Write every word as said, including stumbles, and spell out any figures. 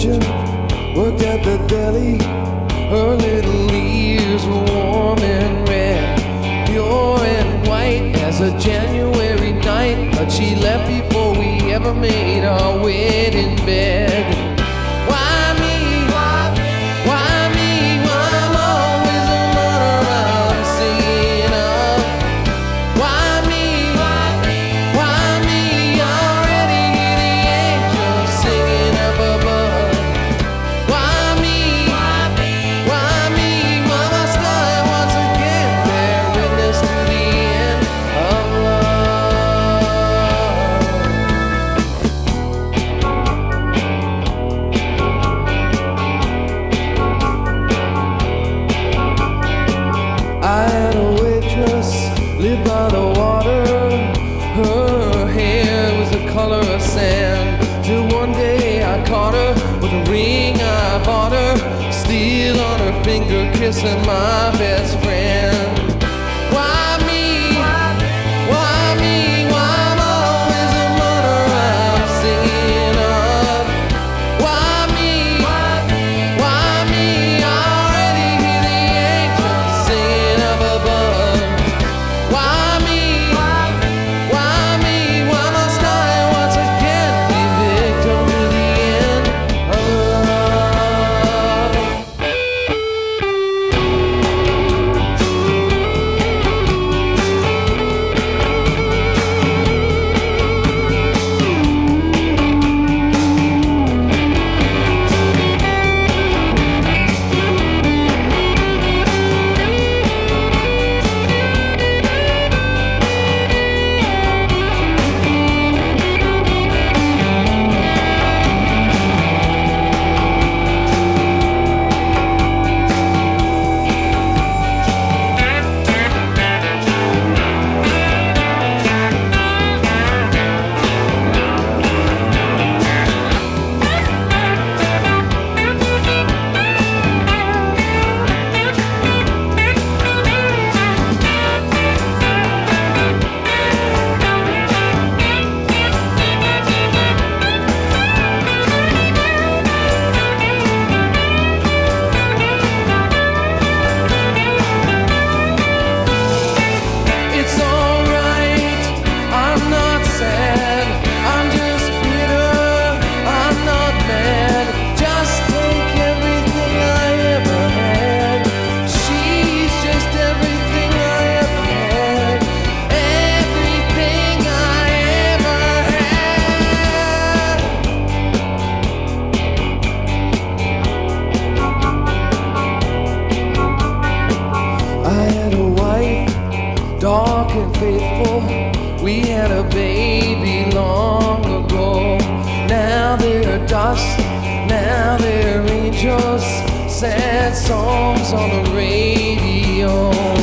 kitchen, worked at the deli. Her little ears were warm and red, pure and white as a January night. But she left before we ever made our wedding bed. Why me? Why me? Why I'm always the mother I'm singing of? Why me? Why me? Already hear the angels singing up above. Why me? Why me? Why must I once again bear witness to the end of love? I had a waitress live by the water. Her hair was the color of sand. Till one day I caught her with a ring I bought her, still on her finger, kissing my best friend. Why me? Why me? Why I'm always the mother I'm singing of? Why me? Why me? I already hear the angels singing up above. Why me? Why me? Why must I once again be victim to the end of love? It's alright, I'm not sad, I'm just bitter, I'm not mad. Just take everything I ever had. She's just everything I ever had. Everything I ever had. I had a wife, dark and faithful. We had a baby long ago. Now they're dust, now they're angels. Sad songs on the radio.